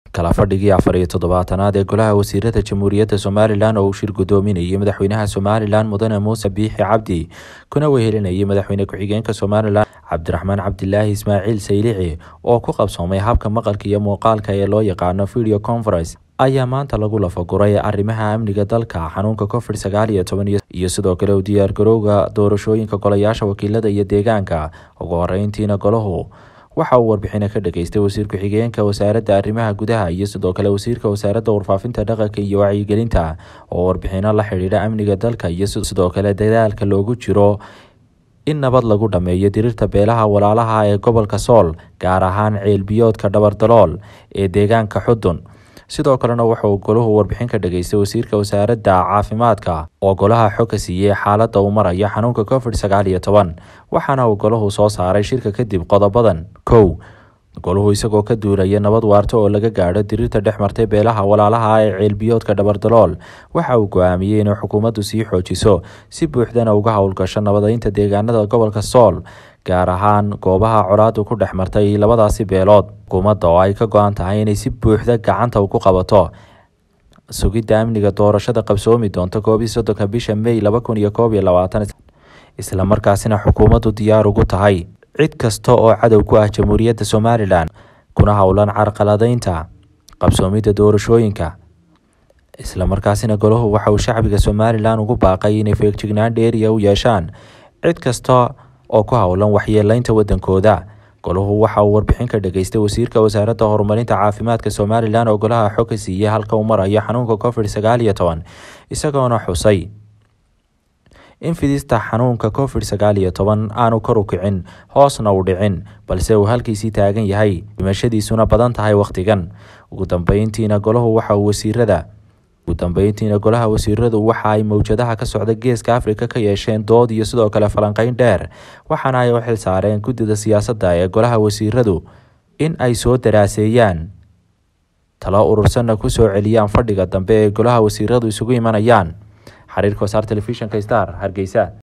kala fadhigii 47aad ee golaha wasiirada Jamhuuriyadda Somaliland oo uu shir gudoominayay madaxweynaha Somaliland Mudane Muuse Biixi Cabdi kuna wehelinayay madaxweyne ku-xigeenka Somaliland Cabdiraxmaan Cabdilaahi Ismaaciil Saylici oo ku qabsoomay habka maqalka iyo muuqaalka ee loo yaqaan video conference ayaa maanta lagu lafaguray arrimaha amniga dalka xanuunka COVID-19 iyo sidoo kale u diyaar garowga doorashooyinka golayaasha wakiilada iyo deegaanka ugu horeyntiina golahu waxa uu warbixin ka dhageystay wasiir ku-xigeenka wasaaradda arrimaha gudaha iyo sidoo kale wasiirka wasaaradda warfaafinta dhaqanka iyo wacyigelinta oo warbixino la xiriira amniga dalka iyo sidoo kale dadaalka loogu jiro in nabad lagu dhameeyo dirirta beelaha walaalaha ee gobolka Sool gaar ahaan ceelbiyoodka Dabardalool ee deegaanka Xudun sidoo kalena waxa uu golahu warbixin ka dhageystay wasiirka wasaaradda caafimaadka oo golaha xog ka siiyay xaaladda uu marayo xanuunka COVID-19 waxaana uu golahu soo saaray shirka kadib qodobadan 1 golahu isagoo ka duulaya nabad waarta oo laga gaadho dirirta dhexmartay beelaha walaalaha ee ceelbiyoodka Dabardalool waxa uu go'aamiyay in xukuumaddu sii xoojiso si buuxdana uga hawlgasho nabadeynta deegaanada gobolka Sool gaar ahaan goobaha colaadu ku dhexmartay labadaasi beelood xukuumadda oo ay ka go'an tahay inay si buuxda gacanta ugu qabato sugidda amniga doorashada qabsoomi doonta 31 bisha May 2021 isla markaasina xukuumaddu diyaar ugu tahay cid kasta oo cadow ku ah Jamhuuriyadda Somaliland kuna hawlan carqaladeynta qabsoomida doorashooyinka isla markaasina golahu waxa uu shacbiga Somaliland ugu baaqay inay feejignaan dheeriya u yeeshaan cid kasta oo ku hawlan waxyeeleynta wadankooda golahu waxa uu warbixin ka dhageystay wasiirka wasaaradda horumarinta caafimaadka Somaliland oo golaha xog ka siiyay halka uu marayo xanuunka COVID-19 isagoona xusay in fidista xanuunka COVID-19 aanu kor u kicin hoosna u dhicin balse uu halkiisii taagan yahay dhimashadiisuna badan tahay waqtigan ugu dambeyntiina golahu waxa uu golaha wasiiradu waxa ay mowjadaha ka socda geeska Afrika ka yeesheen dood iyo sidoo kale falanqeyn dheer waxaana ay u xil saareen guddida siyaasadda ee golaha wasiiradu in ay soo daraaseeyaan talo urursanna ku soo celiyaan fadhiga dambe ee golaha wasiiradu isugu imanayaan xiriirka wasaar telefishinka Star Hargeysa